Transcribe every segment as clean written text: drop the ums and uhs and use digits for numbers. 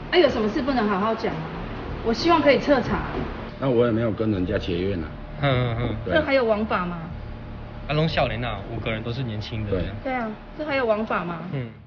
啊，有什么事不能好好讲啊？我希望可以彻查。 那我也没有跟人家结怨啊。 这还有王法吗？ 阿龙笑脸啊，5个人都是年轻的。 对啊，这还有王法吗？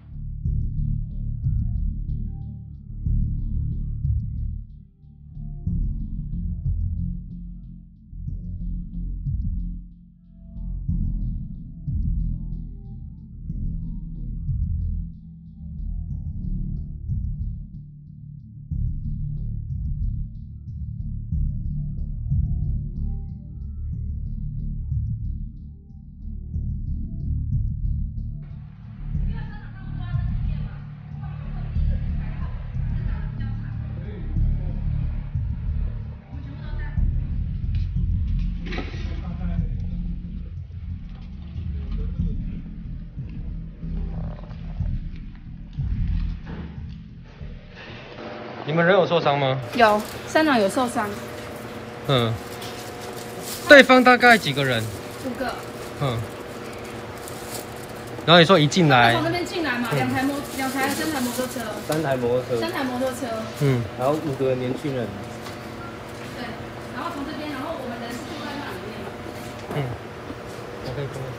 你们人有受伤吗？ 有，3人有受伤。 对方大概几个人 ？5个。 然后你说一进来， 从那边进来嘛，3台摩托车。 3台摩托车。 3台摩托车。 然后5个年轻人。 对，然后从这边，然后我们人是住在那里面嘛。 我可以跟我说。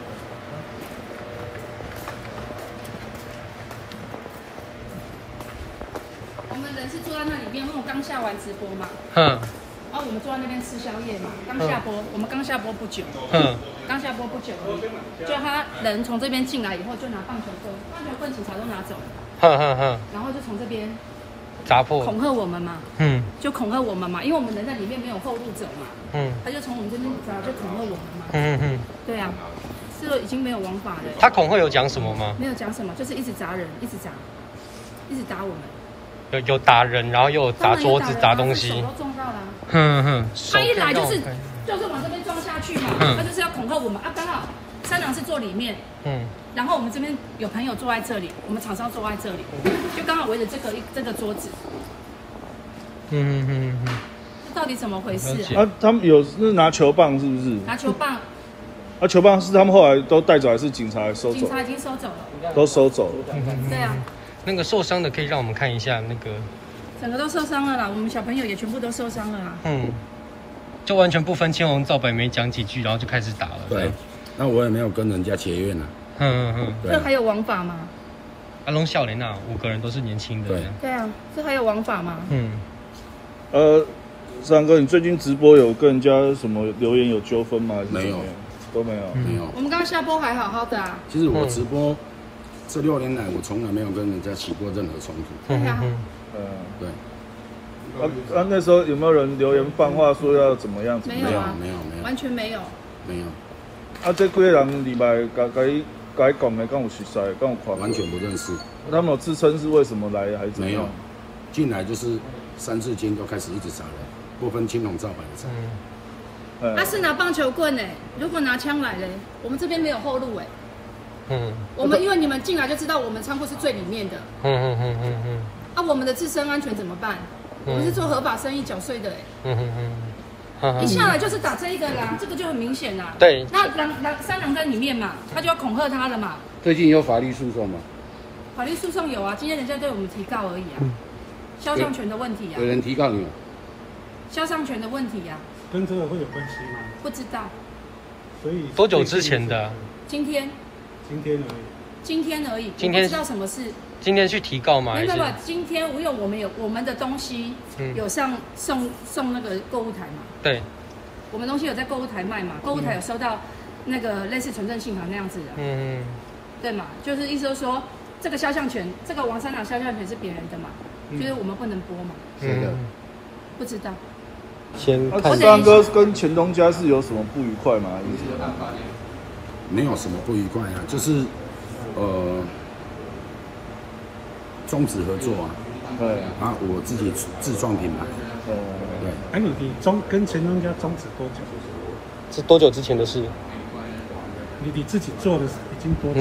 我们人是坐在那里面，因为我刚下完直播嘛。然后我们坐在那边吃宵夜嘛，刚下播，我们刚下播不久。刚下播不久，就他人从这边进来以后，就拿棒球棍警察都拿走了。然后就从这边砸破， 恐吓我们嘛。就恐吓我们嘛，因为我们人在里面没有后路走嘛。他就从我们这边就恐吓我们嘛。对啊，这个已经没有王法了。 他恐吓有讲什么吗？ 没有讲什么，就是一直砸人，一直打我们。 有打人，然后又有砸桌子、砸东西， 手都撞到了。 他一来就是往这边撞下去嘛，他就是要恐吓我们啊。刚好3人是坐里面，然后我们这边有朋友坐在这里，我们厂商坐在这里，就刚好围着这个桌子。这到底怎么回事啊？ 他们是拿球棒是不是？ 拿球棒。 球棒是他们后来都带走，还是警察收走？ 警察已经收走了。 都收走了。 对啊。 那个受伤的可以让我们看一下那个。 整个都受伤了啦，我们小朋友也全部都受伤了啦。 就完全不分青红皂白，没讲几句，然后就开始打了。 对，那我也没有跟人家结怨啊。 这还有王法吗？ 阿龙笑脸啊，5个人都是年轻的。 对啊，这还有王法吗？ 三哥，你最近直播有跟人家什么留言有纠纷吗？ 没有， 都没有。 没有。 我们刚刚下播还好好的啊。 其实我直播这6年来，我从来没有跟人家起过任何冲突。对。 那时候有没有人留言放话说要怎么样？ 没有，完全没有。 没有。 这几个人里面该讲的，跟我熟悉，跟我看。 完全不认识。 他们有自称是为什么来，还是没有？进来就是3字经都开始一直砸人，不分青红皂白的砸。 他是拿棒球棍哎，如果拿枪来嘞，我们这边没有后路哎。我们因为你们进来就知道我们仓库是最里面的。我们的自身安全怎么办？我们是做合法生意缴税的哎。一下来就是打这一个啦，这个就很明显啦。 对。 那3人在里面嘛，他就要恐吓他了嘛。 最近有法律诉讼吗？ 法律诉讼有啊，今天人家对我们提告而已啊。肖像权的问题啊。 有人提告你吗？ 肖像权的问题啊。 跟这个会有关系吗？ 不知道。 所以多久之前的？ 今天而已。今天不知道什么事。 今天去提告吗？ 没有，今天因为我们的东西有送那个购物台嘛。 对。 我们东西有在购物台卖嘛，购物台有收到那个类似存证信函那样子的。对嘛，就是意思说这个肖像权，这个王三郎肖像权是别人的嘛，就是我们不能播嘛。 谁的？ 不知道。 先看。 三哥跟前东家是有什么不愉快吗？ 没有什么不愉快啊，就是终止合作啊。我自己自创品牌。 对。你跟前东家终止多久？ 是多久之前的事？ 你自己做的已经多久？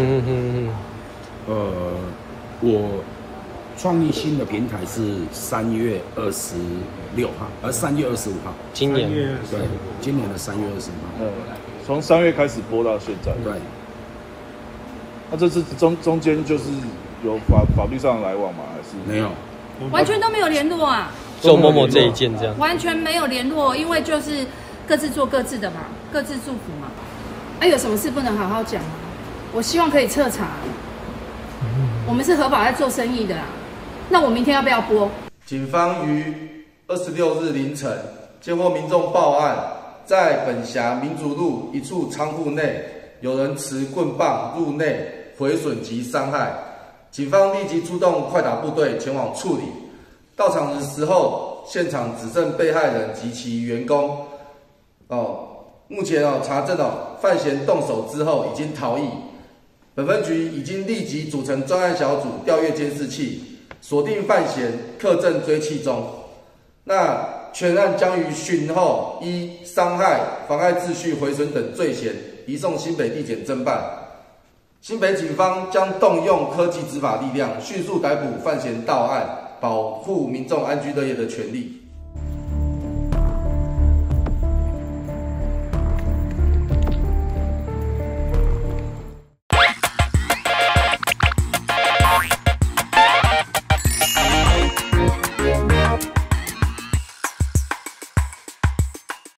我创立新的平台是3月26号，3月25号。 今年。 对，今年的3月25号。 从3月开始播到现在。 对。 这次中间就是有法律上的来往吗？还是没有？ 完全都没有联络啊。 周某某这一件这样， 完全没有联络，因为就是各自做各自的嘛，各自祝福嘛。哎，有什么事不能好好讲吗？我希望可以彻查。我们是合法在做生意的啦。那我明天要不要播？ 警方于26日凌晨接获民众报案，在本辖民族路一处仓库内有人持棍棒入内毁损及伤害，警方立即出动快打部队前往处理。到场的时候，现场只剩被害人及其员工。目前查证范闲动手之后已经逃逸。本分局已经立即组成专案小组调阅监视器，锁定范闲，课证追缉中。那全案将于讯后依伤害、妨碍秩序、毁损等罪嫌移送新北地检侦办。新北警方将动用科技执法力量，迅速逮捕范闲到案，保护民众安居乐业的权利。